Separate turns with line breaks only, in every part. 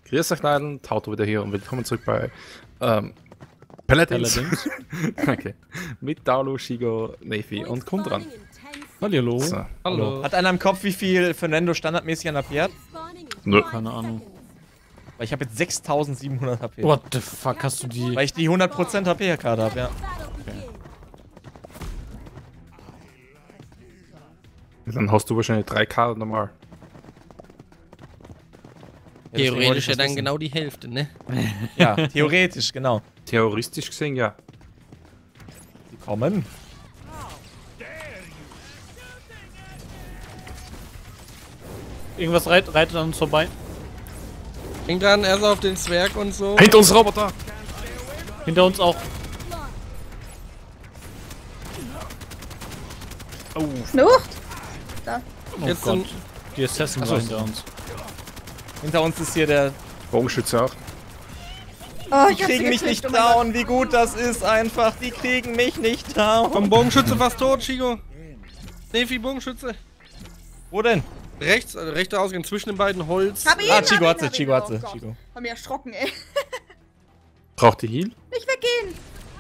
Grüß euch, Leiden, Tauto wieder hier und willkommen zurück bei Paladins. Okay. Mit Dalu, Shigo, Nefi und Kundran.
Hallo.
So.
Hallo.
Hat einer im Kopf, wie viel Fernando standardmäßig an AP hat?
Nö.
Keine Ahnung.
Weil ich habe jetzt 6700 HP.
What the fuck, hast du die...
Weil ich die 100% HP-Karte habe, ja.
Dann hast du wahrscheinlich 3K normal.
Theoretisch ja dann genau die Hälfte, ne?
Ja, theoretisch, genau.
Theoretisch gesehen, ja.
Die kommen.
Irgendwas reitet an uns vorbei.
Denk dran, erst auf den Zwerg und so.
Hinter uns Roboter!
Hinter uns auch.
Oh.
Flucht! Da.
Oh
Jetzt
Gott.
sind-
Die Assassin war hinter uns.
Hinter uns ist hier der...
Bogenschütze auch.
Oh,
Die
ich hab sie
kriegen mich
gekriegt,
nicht
oh mein Gott.
down, wie gut das ist einfach. Die kriegen mich nicht down.
Komm, Bogenschütze fast tot, Chigo. Nefi, Bogenschütze.
Wo denn?
Rechts, rechter Ausgang zwischen den beiden Holz.
Hab ihn,
Ah,
hab
Chigo
ihn,
hat sie,
hab ihn.
Chigo hat sie,
Oh Gott.
Chigo.
Hab mich erschrocken, ey.
Braucht die Heal?
Nicht weggehen!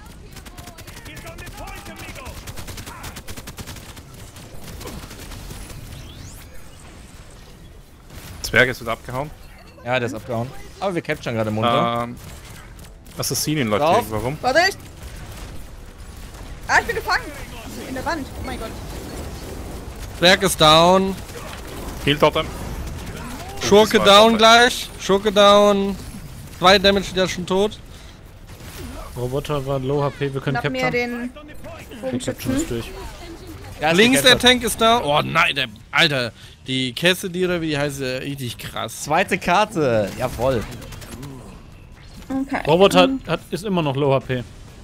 Zwerg ist wieder abgehauen.
Ja, der ist abgehauen. Aber wir capturen gerade munter.
Assassinin läuft
Drauf.
hier. Warum?
Warte ich! Ah, ich bin gefangen! In der Wand, oh mein Gott.
Zwerg ist down.
Heal Totem.
Schurke
Das war
down
vorbei.
gleich. Schurke down. 2 Damage wieder schon tot.
Roboter war low HP, wir können
Schnapp mir
capturen.
den
Wir capturen
Bogenschützen.
es durch.
Ja, ist
Links der
gecaptured.
Tank ist down. Oh nein, der. Alter. Die Cassidy oder wie die heißt, richtig krass.
Zweite Karte. Jawohl.
Okay.
Roboter ist immer noch low HP.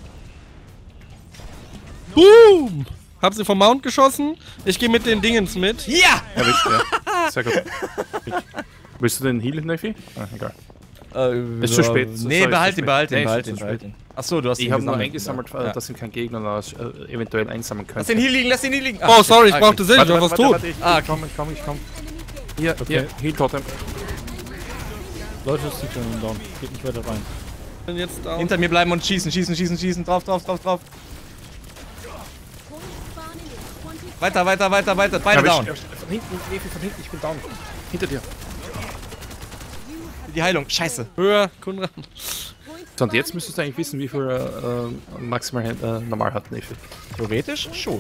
Boom! Hab sie vom Mount geschossen. Ich gehe mit den Dingens mit.
Ja!
Erwischt, ja. Sehr gut. Willst du den Heal, Nefi? Ah, egal. Ist zu spät.
Nee,
Sorry,
behalt
ist zu
ihn,
spät.
behalt
Nee,
ihn,
ist
behalt
zu
ihn,
spät.
behalt ihn. Achso, du hast ihn
Ich habe nur
gesammelt.
eingesammelt,
Ja.
dass ihn kein Gegner eventuell einsammeln könnte.
Lass den hier liegen, lass den hier liegen.
Oh, sorry, ich
Ah,
brauchte
okay.
Silber, ich war fast tot.
ich
Ah,
komm. Hier, hier, Heal Totem.
Leute, das liegt schon down. Geht nicht weiter rein.
Bin jetzt down.
Hinter mir bleiben und schießen. Drauf. Weiter. Beide down.
Von hinten, Nefi, von hinten, ich bin down. Hinter dir.
Die Heilung. Scheiße.
Höher, Kundran.
So, und jetzt müsstest du eigentlich wissen, wie viel maximal normal hat, Nefi.
Theoretisch schon.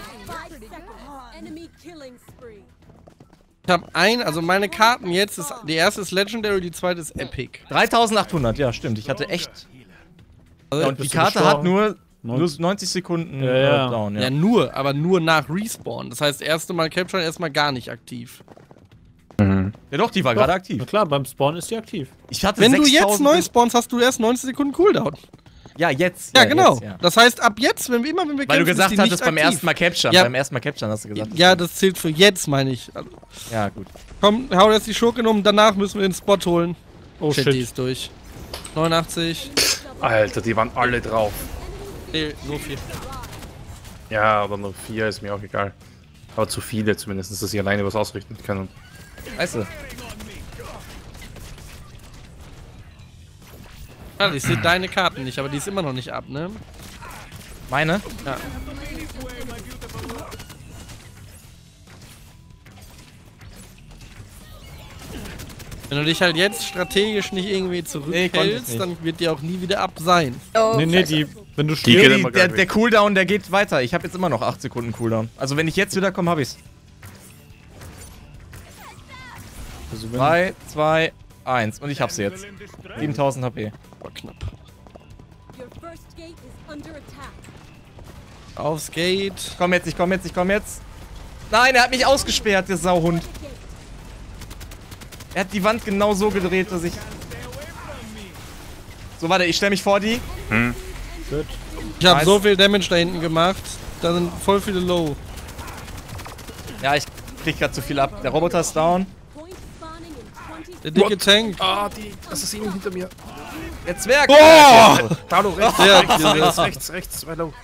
Ich habe also meine Karten jetzt ist, die erste ist Legendary, die zweite ist Epic.
3800, ja, stimmt. Ich hatte echt. Ja, und die
bist du
Karte
gestorben?
hat nur 90 Sekunden
Ja.
down,
Ja, aber nur nach Respawn. Das heißt, erste Mal Capture, erstmal gar nicht aktiv.
Ja doch, die war gerade aktiv.
Na klar, beim Spawn ist die aktiv.
Ich hatte
Wenn du jetzt
6000
neu spawnst, hast du erst 90 Sekunden Cooldown.
Ja, jetzt.
Ja, genau.
Jetzt, ja.
Das heißt, ab jetzt, wenn wir
Weil du
kämpfen,
gesagt
ist die
hattest,
nicht
beim
aktiv.
ersten Mal capturen.
Ja.
Beim ersten Mal capturen hast du gesagt.
Ja, das zählt für jetzt, meine ich. Also,
Ja, gut.
komm, hau jetzt die Schurke um, danach müssen wir den Spot holen.
Oh
Die
shit.
ist durch. 89.
Alter, die waren alle drauf.
Nee, nur 4.
Ja, aber nur 4 ist mir auch egal. Aber zu viele zumindest, dass ich alleine was ausrichten kann.
Weißt du.
Also, ich sehe deine Karten nicht, aber die ist immer noch nicht ab, ne?
Meine?
Ja. Wenn du dich halt jetzt strategisch nicht irgendwie
konnte ich
zurückhältst,
nicht.
dann wird die auch nie wieder ab sein.
Oh,
Nee,
Scheiße.
wenn du
Die
stirbst.
geht
Nee,
immer gleich
der
weg.
Cooldown, der geht weiter. Ich habe jetzt immer noch 8 Sekunden Cooldown. Also wenn ich jetzt wiederkomme, habe ich's.
Also wenn
3, 2, 1. Und ich hab's jetzt. 7000 HP.
War knapp. Aufs Gate.
Ich komm jetzt. Nein, er hat mich ausgesperrt, der Sauhund. Er hat die Wand genau so gedreht, dass ich... So, warte, ich stell mich vor die.
Gut.
Ich habe
Nice.
so viel Damage da hinten gemacht. Da sind voll viele Low.
Ja, ich krieg grad zu viel ab. Der Roboter ist down.
Der dicke Tank.
Ah, die Assassinen hinter mir.
Der Zwerg.
Oh!
Dalu, rechts, rechts, zwei low.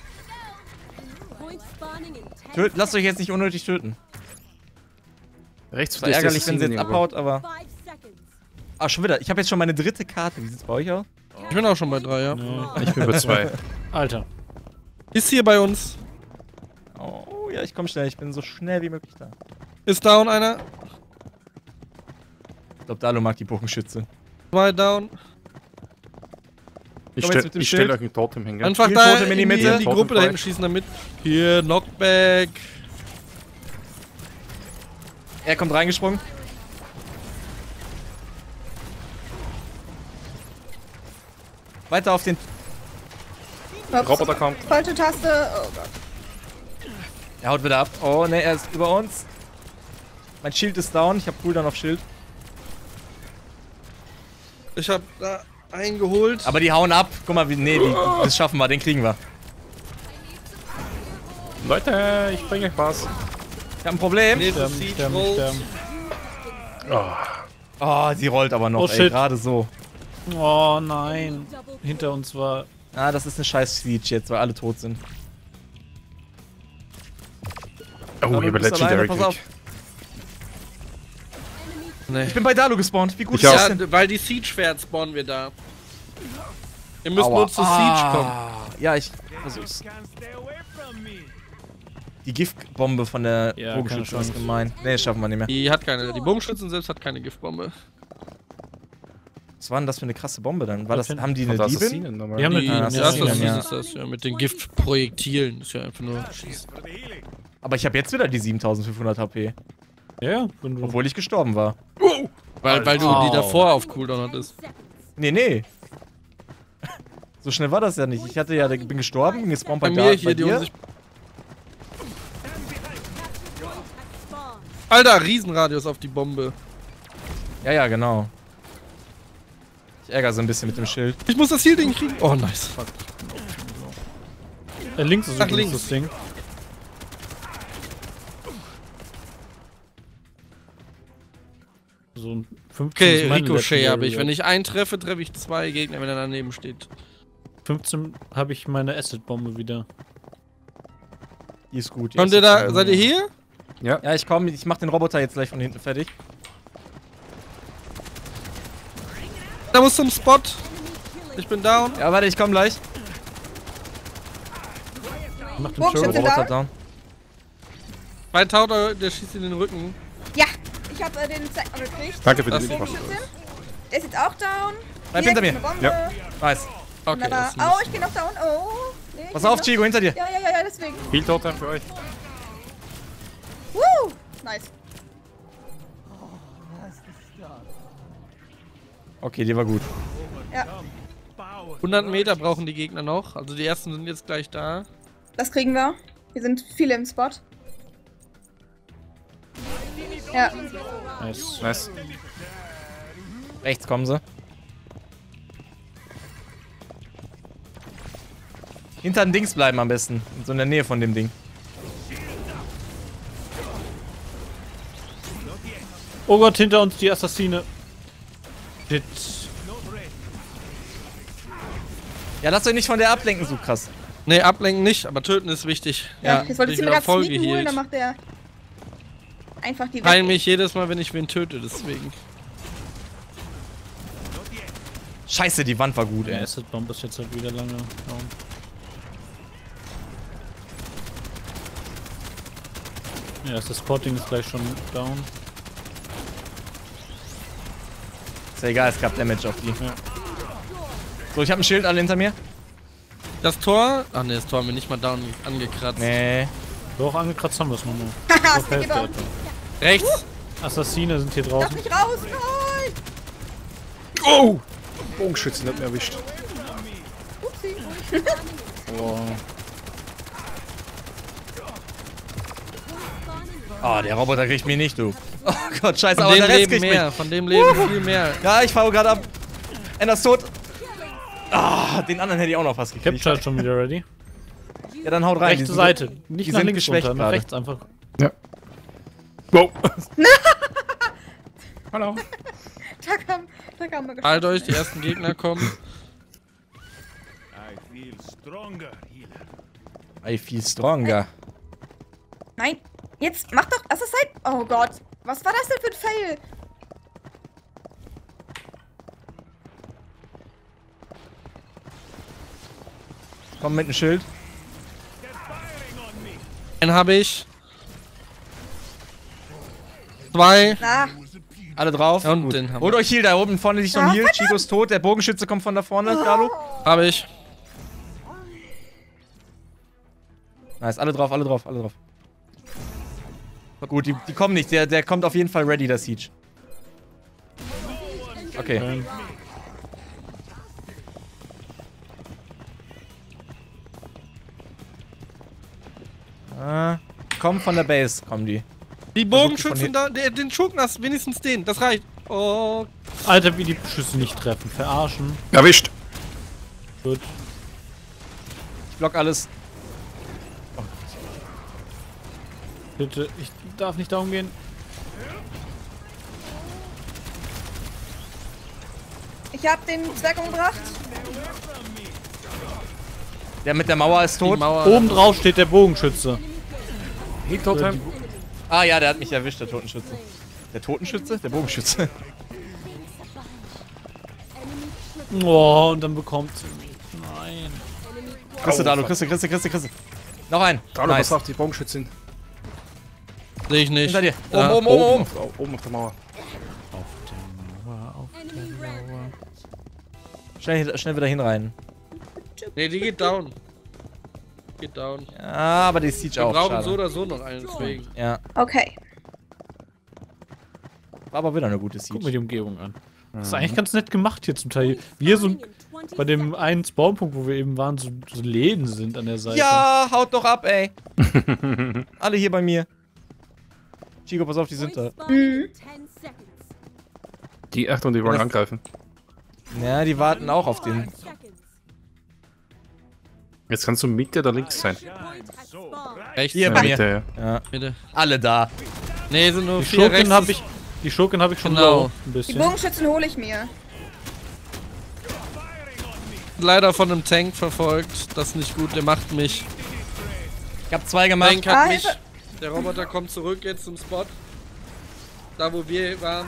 Lasst euch jetzt nicht unnötig töten.
Rechts
War ärgerlich, wenn sie jetzt abhaut, aber... Ah, schon wieder. Ich habe jetzt schon meine 3. Karte. Wie sieht's bei euch aus?
Ich bin auch schon bei 3, ja.
Nee.
Ich bin bei 2.
Alter.
Ist hier bei uns.
Oh, ja, ich komme schnell. Ich bin so schnell wie möglich da.
Ist down einer.
Ich glaube, Dalo mag die Bogenschütze.
2 down.
Ich
Komm jetzt mit dem
stelle
Schild.
euch ein Totem hin, gell?
Einfach
Viel
da
Totem in die Mitte.
die
Totem
Gruppe da
frei.
hinten schießen damit. Hier, Knockback.
Er kommt reingesprungen. Weiter auf den...
Ups.
Roboter kommt.
Falsche Taste. Oh Gott.
Er haut wieder ab. Oh, ne, er ist über uns. Mein Schild ist down. Ich habe Cooldown auf Schild.
Ich hab da eingeholt.
Aber die hauen ab. Guck mal, das schaffen wir. Den kriegen wir.
Leute, ich bringe euch was.
Ich hab ein Problem.
Nee, das sieht
Sterben.
Oh.
Oh, sie rollt aber noch,
Oh,
ey.
shit.
Gerade so.
Oh nein. Hinter uns war...
Ah, das ist eine scheiß Siege jetzt, weil alle tot sind.
Oh,
Aber
ich habe
du bist
Legendary
alleine, pass auf.
Krieg.
Nee.
Ich bin bei Dalo gespawnt. Wie gut
Ich
ist
auch.
das
Ja,
denn?
weil die Siege-Schwert spawnen wir da. Wir müssen
Aua.
nur zu Siege kommen.
Ja, ich versuch's. Die Giftbombe von der
Ja,
Bogenschütze
keine
ist
Chance.
gemein. Ne, das schaffen wir nicht mehr.
Die hat keine. Die Bogenschützen selbst hat keine Giftbombe.
Was war denn das für eine krasse Bombe dann? War das,
finden-
haben die
Von
eine
der
Diebin?
Assassinen nochmal.
Die haben eine
Die,
Diebin,
das,
ja,
das
ja.
ist das, ja. Mit den Giftprojektilen. Ist ja einfach nur schießen.
Aber ich habe jetzt wieder die 7500 HP.
Ja, wenn du...
Obwohl ich gestorben war.
Weil du die
Au.
davor auf Cooldown hattest.
Nee. So schnell war das ja nicht. Ich hatte ja, bin gestorben, bin gespawnt
Bei
bei,
mir hier die
dir.
Unsicht. Alter, Riesenradius auf die Bombe.
Ja, genau. Ich ärgere so ein bisschen mit dem Schild.
Ich muss das Heal-Ding kriegen. Oh, nice.
links ist
Nach
übrigens
links.
das Ding. So ein 15
Okay,
ist meine
Ricochet habe ich.
Legendary.
Wenn ich einen treffe, treffe ich 2 Gegner, wenn er daneben steht.
15 habe ich meine Acid-Bombe wieder.
Die ist gut. die
Kommt
ist
ihr da?
gut.
Seid ihr hier?
Ja, ich komme. Ich mach den Roboter jetzt gleich von hinten fertig.
Da muss zum Spot. Ich bin down.
Ja, warte, ich komme gleich.
Mach den
Bogenschütze
Turret.
Roboter
down.
down.
Mein Tauter, der schießt in den Rücken.
Ja, ich hab den Zack gekriegt.
Danke für
Das-
die Info.
Bogenschütze. Der ist jetzt auch down.
Bleib
Hier
hinter
ist
mir.
eine Bombe.
Ja.
Nice.
Okay,
Wunderbar.
das ist
Oh, ich geh noch down. Oh. Nee, ich
Pass
geh
auf,
noch.
Chigo, hinter dir.
Ja, deswegen.
Heal Totem für euch.
Woo! Nice.
Okay, die war gut.
Ja,
100 Meter brauchen die Gegner noch. Also die ersten sind jetzt gleich da.
das kriegen wir. Hier sind viele im Spot. Ja,
Nice.
Nice.
Rechts kommen sie. Hinter den Dings bleiben am besten. So in der Nähe von dem Ding.
Oh Gott, hinter uns die Assassine. Shit.
Ja, lasst euch nicht von der ablenken, so krass.
Ne, ablenken nicht, aber töten ist wichtig.
ja. Jetzt wollte ich
bin
mir gerade
voll
sneaken holen,
geheilt.
dann macht der einfach die
Heil
weg.
mich jedes Mal, wenn ich wen töte, deswegen.
Scheiße, die Wand war gut,
Der
ey.
Acid-Bomb ist jetzt halt wieder lange down. Ja, das Spotting ist gleich schon down.
Ist ja egal, es gab Damage auf die.
Ja.
So, ich habe ein Schild alle hinter mir.
Das Tor. Ach ne, das Tor haben wir nicht mal down angekratzt.
Nee.
Doch, angekratzt haben wir es nochmal.
Haha,
Auf
Sneaky
Hälfte
Bomb.
etwa.
Rechts.
Assassine sind hier
Lass
draußen.
mich raus, nein!
Oh! Bogenschützen hat mir erwischt.
Upsi.
Oh, der Roboter kriegt mich nicht, du. Oh Gott, scheiße,
Von
aber
dem
der Rest
leben
kriegt
mehr.
mich.
Von dem leben viel mehr.
Ja, ich fahre gerade ab. Ender ist tot. Ah, den anderen hätte ich auch noch fast gekriegt.
Capture ist schon wieder ready.
Ja, dann haut rein.
Rechte
Die sind-
Seite. Nicht
die
nach
sind
links
geschwächt
runter, nach
gerade.
rechts einfach.
Ja. Wow. Hallo.
Da kam er
Halt euch, die ersten Gegner kommen.
I feel stronger.
Nein, jetzt mach doch Assassin. Oh Gott, was war das denn für ein Fail?
Komm mit dem Schild.
Den habe ich. 2.
Na,
Alle drauf.
Und
Gut.
den haben
Holt
wir.
euch Heal, da oben vorne liegt noch ein Heal. Chico ist tot, der Bogenschütze kommt von da vorne, Carlo.
Habe ich.
Nice, alle drauf, alle drauf, alle drauf. Gut, die kommen nicht, der kommt auf jeden Fall ready, der Siege. Okay. Kommen von der Base, kommen die.
Die
von
Bogenschützen da, den Schurken hast, wenigstens den. Das reicht. Oh.
Alter, wie die Schüsse nicht treffen. Verarschen.
Erwischt.
Gut.
Ich block alles.
Bitte, ich darf nicht darum gehen.
ich hab den Zwerg umgebracht.
Der mit der Mauer ist
Die
tot.
Mauer.
Oben drauf steht der Bogenschütze.
Heal Totem.
Ah ja, der hat mich erwischt, der Totenschütze. Der Totenschütze? Der Bogenschütze.
Oh, und dann bekommt sie mich. Nein.
Kriegst du, Dalu, kriegst du. Noch ein.
Dalu,
Nice.
pass auf, die Bogenschützen.
Sehe ich nicht.
Hinter dir.
Da.
Oben.
Oben auf der Mauer.
Schnell wieder hinrein.
Nee, die geht down. Geht down.
Ja, aber die Siege
Wir
auch.
brauchen
Schade.
so oder so noch einen, deswegen.
Ja,
Okay.
war aber wieder eine gute
Guck mir
Siege.
die Umgebung an. Das ist eigentlich ganz nett gemacht hier zum Teil. Wie hier so bei dem einen Spawnpunkt, wo wir eben waren, so Läden sind an der Seite.
Ja, haut doch ab, ey. Alle hier bei mir. Chico, pass auf, die sind da.
Die, Achtung, die wollen
Das-
angreifen.
Ja, die warten auch auf den.
Jetzt kannst du Mitte oder links sein.
Rechts.
Hier
Ja,
bei mir.
Mitte, ja.
Ja,
Bitte.
alle da.
Nee, sind nur
Die
4
Schurken
rechts.
habe ich. Die Schurken habe ich schon
Genau.
low. Ein
Die
bisschen.
Bogenschützen hole ich mir.
Leider von einem Tank verfolgt. Das ist nicht gut, der macht mich.
Ich hab 2 gemacht.
Tank hat
Ah,
mich.
Hilfe.
Der Roboter kommt zurück jetzt zum Spot. Da wo wir waren.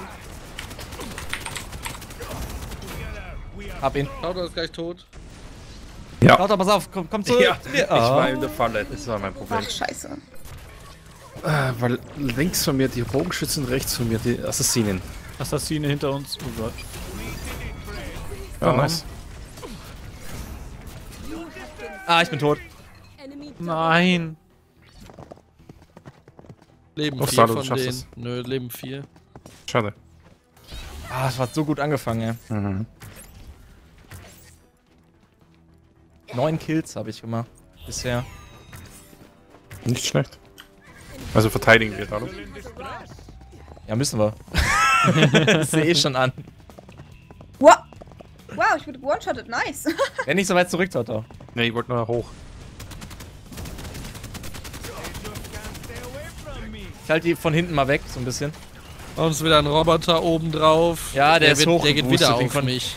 Hab ihn.
Auto ist gleich tot.
Lauter, pass auf, komm zurück.
Ja,
zu mir.
ich war in der Falle. Das war mein Problem.
Ach, scheiße.
Weil links von mir die Bogenschützen, rechts von mir die Assassinen.
Assassine hinter uns. Oh Gott.
Ja, nice.
Ah, ich bin tot.
Nein.
Leben
Oh,
4
Salo, du
von
schaffst
denen.
es.
Nö, Leben 4.
Schade.
Ah, es hat so gut angefangen, ja.
Mhm.
9 Kills habe ich gemacht. Bisher.
Nicht schlecht. Also verteidigen wir, Dalu.
Ja, müssen wir. Das sehe ich schon an.
Wow. Wow, ich wurde one-shotted. Nice.
Wenn nicht so weit zurück, Toto.
Ne, ich wollte nur hoch.
Ich halte die von hinten mal weg, so ein bisschen.
Und ist wieder ein Roboter oben drauf.
Ja, der ist
wird,
hoch
Der geht
geboostet,
wieder
den
auf
kon-
mich.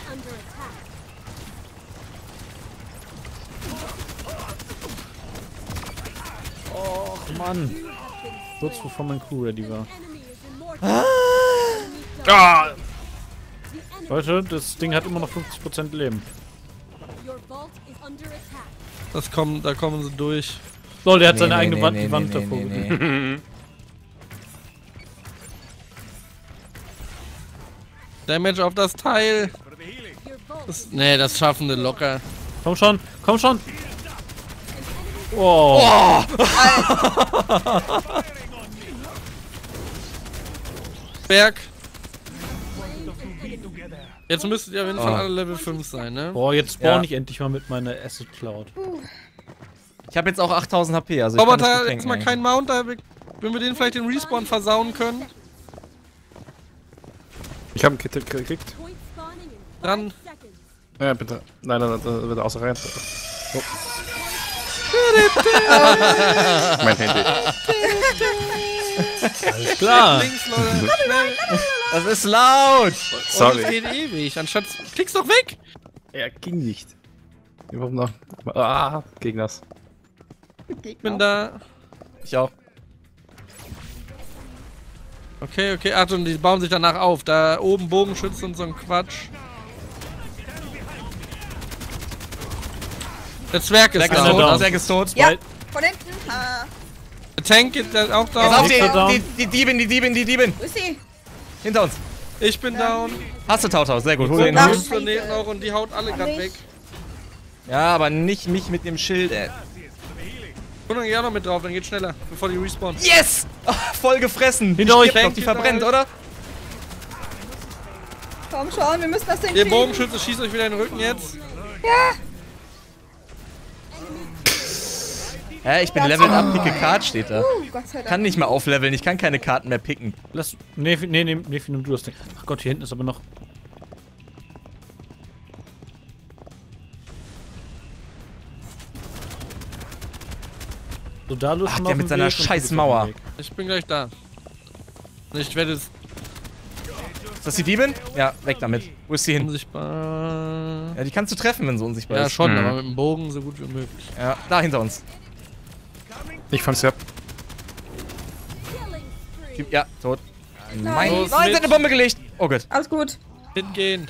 Och, Mann. Kurz bevor mein Crew ready war.
Ah!
Leute, das Ding hat immer noch 50% Leben.
Da kommen sie durch.
Lol, der hat
Nee,
seine
nee,
eigene
nee,
Wand,
nee,
die Wand
nee,
davor.
nee, nee.
Damage auf das Teil. Nee, das schaffen wir locker.
Komm schon, komm schon. Oh.
Berg. Jetzt müsstet ihr auf jeden Fall alle Level 5 sein, ne?
Boah, jetzt spawn
Ja.
ich endlich mal mit meiner Asset Cloud.
Ich habe jetzt auch 8000 HP, also ich kann das
Roboter,
gut
jetzt
tanken
mal
eigentlich.
kein Mount, da wenn wir den vielleicht den Respawn versauen können.
Ich habe einen Kittel gekriegt.
Dran.
Ja, bitte. Nein, da wird außer rein. Oh. Mein Handy.
Alles klar.
Links, Leute. Schnell.
Das ist laut!
Und es
Sorry.
geht ewig. Anstatt. Klick's doch weg!
Er ging nicht. Warum noch? Ah, gegen das.
Ich bin da.
Ich auch.
Okay, Achtung, die bauen sich danach auf. Da oben Bogenschützen und so ein Quatsch. Der Zwerg ist
Zwerg ist
Einer
tot,
down.
Zwerg ist tot.
Ja, von hinten.
Der Tank ist auch
Pass auf,
down.
die Diebin.
Wo ist sie?
Hinter uns.
Ich bin down.
Hast du Tautau, sehr gut. Hol
Und
den.
Ach,
fünf Planeten auch und die haut alle gerade
nicht.
weg.
Ja, aber nicht mich mit dem Schild, ey.
Und dann geh auch noch mit drauf, dann geht's schneller, bevor die respawnen.
Yes! Oh, voll gefressen.
Hinter euch.
Noch, die verbrennt, oder?
Komm schon, wir müssen das Ding
Ihr
kriegen.
Bogenschütze schießt euch wieder in den Rücken jetzt.
Hä, ich bin leveled up, picke Card steht da.
Gott sei Dank.
Kann nicht mehr aufleveln, ich kann keine Karten mehr picken.
Lass. Nee, nimm du das Ding. Ach Gott, hier hinten ist aber noch. So, da los
Ach,
mal
der
auf
mit
den
seiner
Weg und
scheiß
du bist
Mauer.
auf dem Weg.
Ich bin gleich da. Ich werde es
Ist das die Diebin? Ja, weg damit. Wo ist sie hin?
unsichtbar.
Ja, die kannst du treffen, wenn sie unsichtbar
Ja,
ist.
schon, aber mit dem Bogen so gut wie möglich.
Ja, da hinter uns.
Ich fand's ja.
Ja, tot.
Nein.
Nein, sie hat eine Bombe gelegt. Oh Gott.
Alles gut.
Hingehen.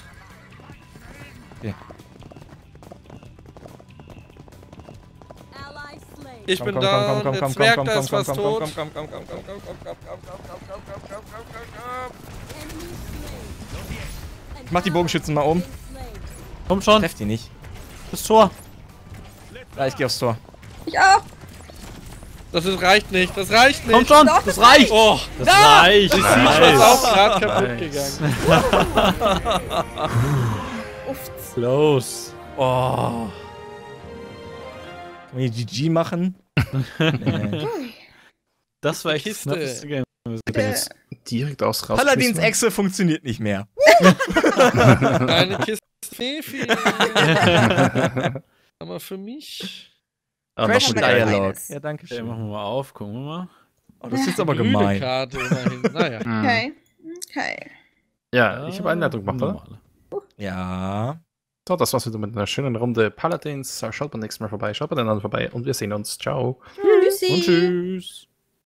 Ich bin down, der Zwerg da ist fast tot.
Ich mach die Bogenschützen mal um.
Komm schon,
Treff die nicht.
das Tor.
Ja, ich geh aufs Tor.
Ich auch.
Reicht nicht, das reicht nicht.
Komm schon,
Doch,
das reicht.
Oh,
Das reicht.
ist
Nice.
auch gerade kaputt
Nice.
gegangen.
Uff.
Los.
Oh. Kann man hier GG machen? Nee.
Das war echt
Kiste.
das knappeste Game.
Ich bin jetzt direkt aus raus.
Paladins Echse funktioniert nicht mehr.
Eine Kiste Fefi. Aber für mich.
Crash
noch
Dialog.
eines.
Ja, danke
Okay,
schön.
machen wir mal auf, gucken wir mal.
Oh, das ist jetzt aber
Grüne
gemein.
Karte immerhin. Naja.
Okay. Okay.
Ja, ich habe Einleitung gemacht, oder?
Normale.
Ja.
So, das war's wieder mit einer schönen Runde Paladins. Schaut beim nächsten Mal vorbei, schaut bei den anderen vorbei und wir sehen uns. Ciao.
Tschüssi.
Und tschüss.